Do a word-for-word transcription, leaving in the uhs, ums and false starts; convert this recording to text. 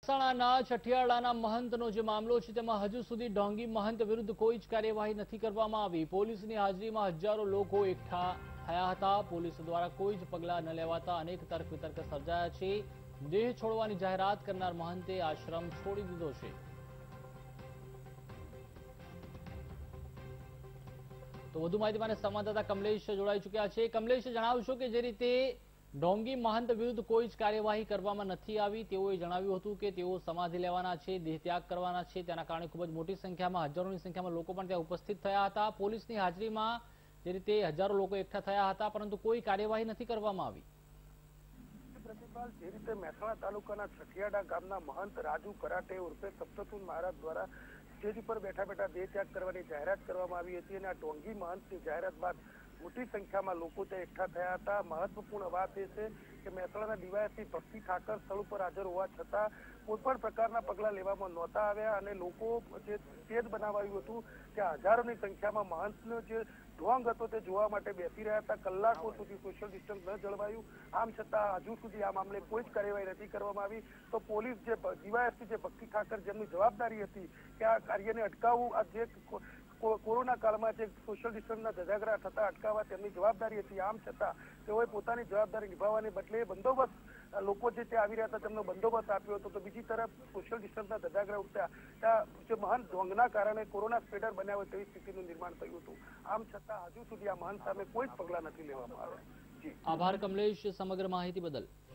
મહેસાણાના છઠિયાળાના મહંતનો જે મામલો છે તેમાં હજુ સુધી ઢોંગી મહંત વિરુદ્ધ કોઈ જ કાર્યવાહી નથી કરવામાં આવી। પોલીસની હાજરીમાં હજારો લોકો એકઠા થયા હતા। પોલીસ દ્વારા કોઈ જ પગલાં ન લેવાતા અનેક તર્ક વિતર્ક સર્જાયા છે। દેહ છોડવાની જાહેરાત કરનાર મહંતે આશ્રમ છોડી દીધો છે। તો વધુ માહિતી માટે સંવાદદાતા કમલેશ જોડાઈ ચૂક્યા છે। કમલેશ, જણાવશો કે જે રીતે ઢોંગી મહંત વિરુદ્ધ કોઈ જ કાર્યવાહી કરવામાં નથી આવી, તેઓએ જણાવ્યું હતું કે તેઓ સમાધિ લેવાના છે, દેહત્યાગ કરવાના છે, તેના કારણે ખૂબ જ મોટી સંખ્યામાં હજારોની સંખ્યામાં લોકો પણ ત્યાં ઉપસ્થિત થયા હતા। પોલીસની હાજરીમાં જે રીતે હજારો લોકો એકઠા થયા હતા, પરંતુ કોઈ કાર્યવાહી નથી કરવામાં આવી। પ્રતિપાલ, જે રીતે મહેસાણા તાલુકાના છઠિયાડા ગામના મહંત રાજુ કરાટે ઉર્ફે સપ્તતુન મહારાજ દ્વારા સ્ટેજ ઉપર બેઠા બેઠા દેહ ત્યાગ કરવાની જાહેરાત કરવામાં આવી હતી અને આ ઢોંગી મહંતની જાહેરાત બાદ મોટી સંખ્યામાં લોકો ત્યાં એકઠા થયા હતા। મહત્વપૂર્ણ વાત એ છે કે મહેસાણાના ડીવાયએસપી ભક્તિ ઠાકર સ્થળ ઉપર હાજર હોવા છતાં કોઈ પણ પ્રકારના પગલા લેવામાં નહોતા આવ્યા અને લોકો જે સ્ટેજ બનાવાયું હતું ત્યાં હજારોની સંખ્યામાં મહંતનો જે ઢોંગ હતો તે જોવા માટે બેસી રહ્યા હતા। કલાકો સુધી સોશિયલ ડિસ્ટન્સ ન જળવાયું, આમ છતાં હજુ સુધી આ મામલે કોઈ જ કાર્યવાહી નથી કરવામાં આવી। તો પોલીસ જે ડીવાયએસપી જે ભક્તિ ઠાકર જેમની જવાબદારી હતી કે આ કાર્યને અટકાવવું, આ જે કોરોના કાળમાં જે સોશિયલ ડિસ્ટન્સના ધજાગરા થતા અટકાવવા તેમની જવાબદારી હતી, આમ છતાં તેઓએ પોતાની જવાબદારી નિભાવવાને બદલે બંદોબસ્ત લોકો જે ત્યાં આવી રહ્યા હતા તેમનો બંદોબસ્ત આપ્યો હતો। તો બીજી તરફ સોશિયલ ડિસ્ટન્સના ધજાગરા ઉઠતા ત્યાં જે મહંત ઢોંગના કારણે કોરોના સ્પ્રેડર બન્યા હોય તેવી સ્થિતિનું નિર્માણ થયું હતું। આમ છતાં હજુ સુધી આ મહંત સામે કોઈ જ પગલાં નથી લેવામાં આવ્યા। આભાર કમલેશ સમગ્ર માહિતી બદલ।